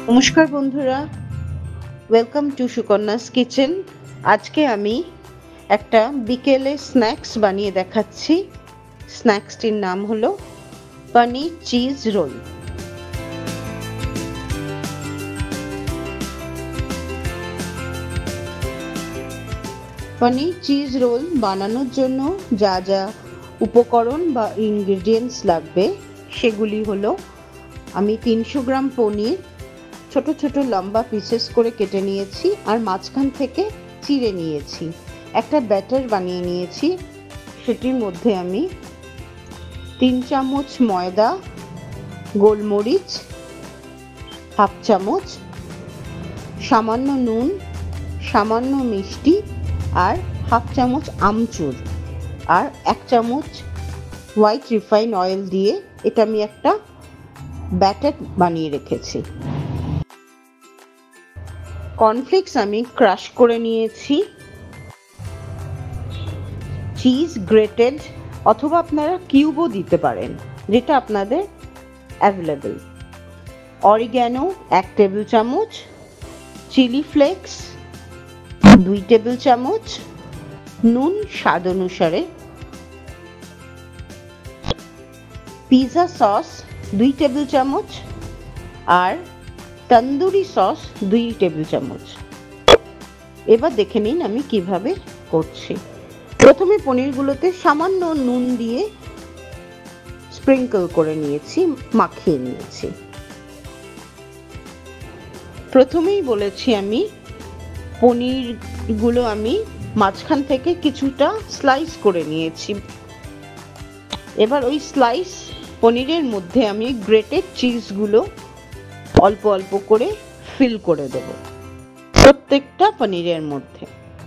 নমস্কার বন্ধুরা, welcome to সুকন্যাস kitchen. আজকে আমি একটা বিকেলে স্ন্যাক্স বানিয়ে দেখাচ্ছি। স্ন্যাক্সটির নাম হলো paneer cheese roll. Paneer cheese roll বানানোর জন্য যা যা উপকরণ বা ইনগ্রেডিয়েন্টস লাগবে সেগুলি হলো, আমি 300 গ্রাম পনির ছোট ছোট লম্বা পিসেস করে কেটে নিয়েছি আর মাঝখান থেকে চিড়ে নিয়েছি। একটা ব্যাটার বানিয়ে নিয়েছি, সেটির মধ্যে আমি 3 চামচ ময়দা, গোলমরিচ হাফ চামচ, সামান্য নুন, সামান্য মিষ্টি আর হাফ চামচ আমচুর আর 1 চামচ হোয়াইট রিফাইন অয়েল দিয়ে এটা আমি একটা ব্যাটার বানিয়ে রেখেছি। কর্নফ্লেক্স আমি ক্রাশ করে নিয়েছি, চিজ গ্রেটেড অথবা আপনারা কিউবও দিতে পারেন, যেটা আপনাদের অ্যাভেলেবল। অরিগ্যানো 1 টেবিল চামচ, চিলি ফ্লেক্স 2 টেবিল চামচ, নুন স্বাদ অনুসারে, পিৎজা সস 2 টেবিল চামচ আর তন্দুরি সস 2 টেবিল চামচ। এবার দেখে নিন আমি কিভাবে করছি। প্রথমে পনিরগুলোতে সামান্য নুন দিয়ে স্প্রিঙ্কল করে নিয়েছি, মাখিয়ে নিয়েছি। প্রথমেই বলেছি আমি পনিরগুলো আমি মাঝখান থেকে কিছুটা স্লাইস করে নিয়েছি। এবার ওই স্লাইস পনিরের মধ্যে আমি গ্রেটেড চিজগুলো অল্প অল্প করে ফিল করে দেব প্রত্যেকটা পনিরের মধ্যে।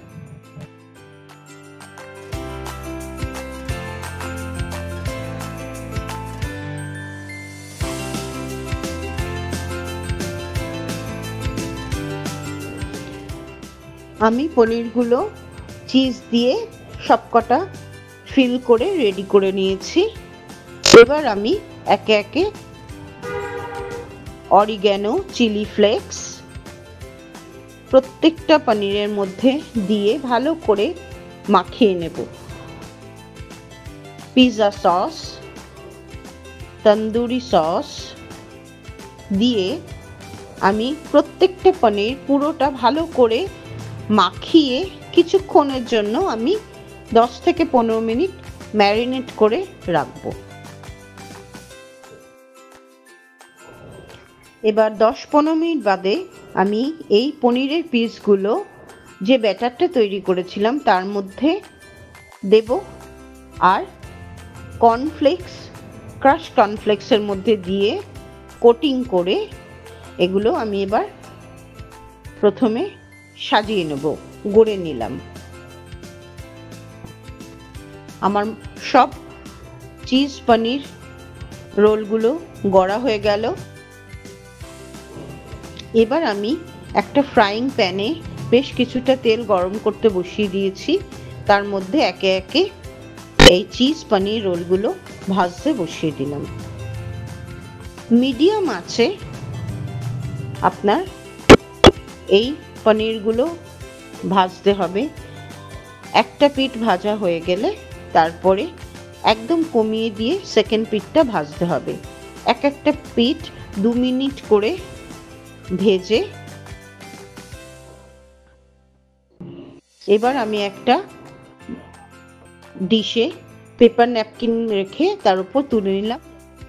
আমি পনিরগুলো চিজ দিয়ে সবকটা ফিল করে রেডি করে নিয়েছি। এবার আমি একে একে অরিগ্যানো, চিলি ফ্লেক্স প্রত্যেকটা পনিরের মধ্যে দিয়ে ভালো করে মাখিয়ে নেব। পিৎজা সস, তন্দুরি সস দিয়ে আমি প্রত্যেকটা পনির পুরোটা ভালো করে মাখিয়ে কিছুক্ষণের জন্য আমি 10 থেকে 15 মিনিট ম্যারিনেট করে রাখবো। এবার 10-15 মিনিট বাদে আমি এই পনিরের পিসগুলো যে ব্যাটারটা তৈরি করেছিলাম তার মধ্যে দেব আর কর্নফ্লেক্স, ক্রাশ কর্নফ্লেক্সের মধ্যে দিয়ে কোটিং করে এগুলো আমি এবার প্রথমে সাজিয়ে নেব, গড়ে নিলাম। আমার সব চিজ পনির রোলগুলো গড়া হয়ে গেল। এবার আমি একটা ফ্রাইং প্যানে বেশ কিছুটা তেল গরম করতে বসিয়ে দিয়েছি, তার মধ্যে একে একে এই চিজ পনির রোলগুলো ভাজতে বসিয়ে দিলাম। মিডিয়াম আঁচে আপনার এই পনিরগুলো ভাজতে হবে। একটা পিঠ ভাজা হয়ে গেলে তারপরে একদম কমিয়ে দিয়ে সেকেন্ড পিঠটা ভাজতে হবে। এক একটা পিঠ 2 মিনিট করে ভেজে এবার আমি একটা ডিশে পেপার ন্যাপকিন রেখে তার উপর তুলে নিলাম।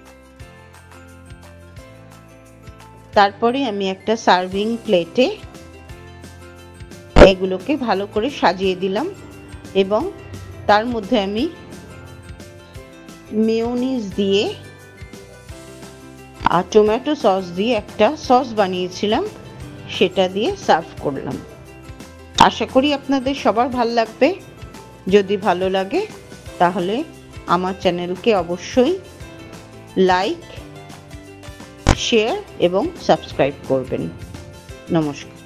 তারপরে আমি একটা সার্ভিং প্লেটে এগুলোকে ভালো করে সাজিয়ে দিলাম এবং তার মধ্যে আমি মেয়োনিজ দিয়ে আর টমেটো সস দিয়ে একটা সস বানিয়েছিলাম, সেটা দিয়ে সার্ভ করলাম। আশা করি আপনাদের সবার ভালো লাগবে। যদি ভালো লাগে তাহলে আমার চ্যানেলকে অবশ্যই লাইক, শেয়ার এবং সাবস্ক্রাইব করবেন। নমস্কার।